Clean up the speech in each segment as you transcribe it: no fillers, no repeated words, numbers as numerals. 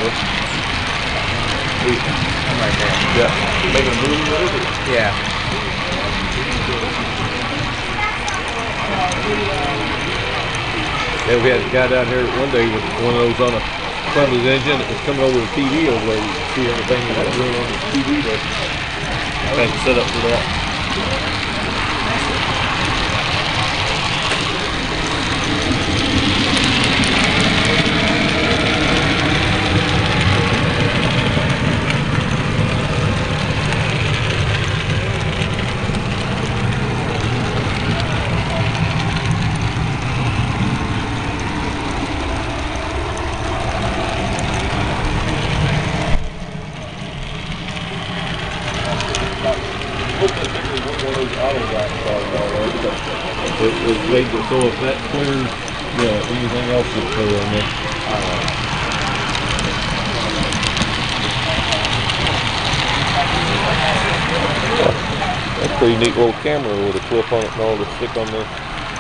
I'm right there. Yeah. Making a move or whatever? Yeah. Yeah, we had a guy down here one day with one of those on the front of his engine that was coming over the TV over there. You could see everything that was doing on the TV there. Had to set up for that. It made it so if that clears, yeah, anything else is clear on there. That's a pretty neat little camera with a clip on it and all to stick on there.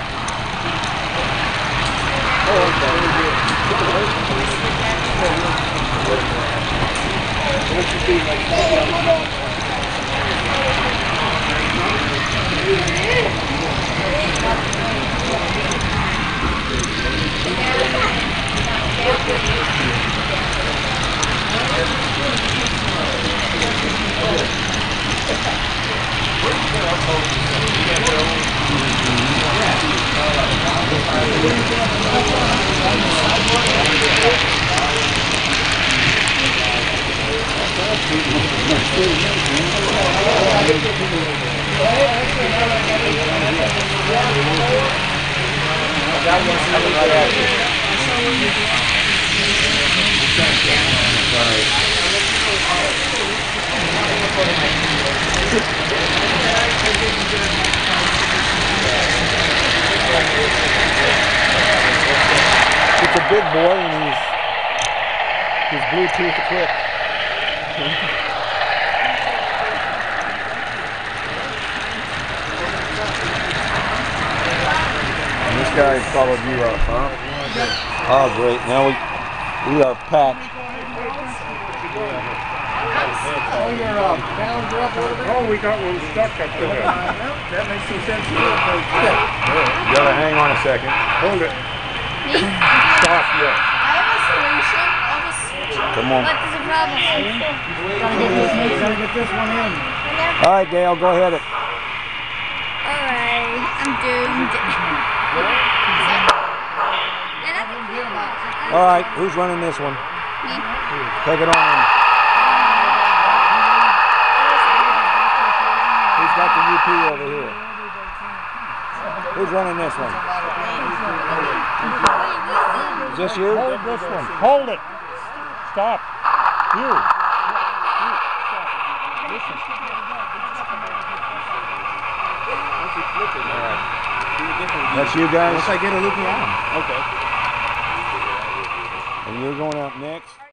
It's a big boy and he's Bluetooth equipped. And this guy followed you up, huh? Oh, great. Now we are packed. Oh, we got one stuck up there. That makes some sense. You gotta hang on a second. Hold it. Me? Stop, yeah. I have a solution. I'll just switch it. Come on. What is the problem? Gotta get this one in. All right, Dale, go ahead. Alright, I'm doomed. All right, who's running this one? Me. Take it on in. Who's got the UP over here? Who's running this one? Is this you? Hold this one. Hold it. Stop. You. That's you guys? Once I get a loop around. Okay. And you're going out next?